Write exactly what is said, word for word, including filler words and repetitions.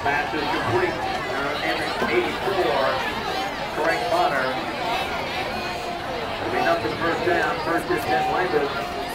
Pass is complete. Number eighty-four, Frank Bonner. It'll be nothing first down. First and ten, Lambuth.